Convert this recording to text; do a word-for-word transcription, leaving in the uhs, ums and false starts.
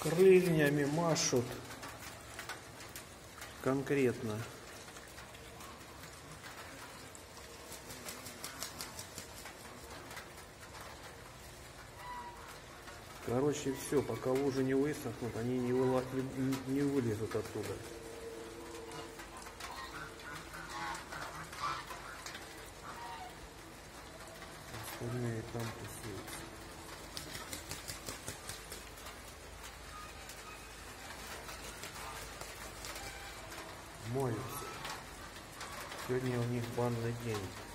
Крыльями машут конкретно. Короче, все, пока лужи не высохнут, они не, выла... не вылезут оттуда. Остальные там тусуются. Моются. Сегодня у них банный день.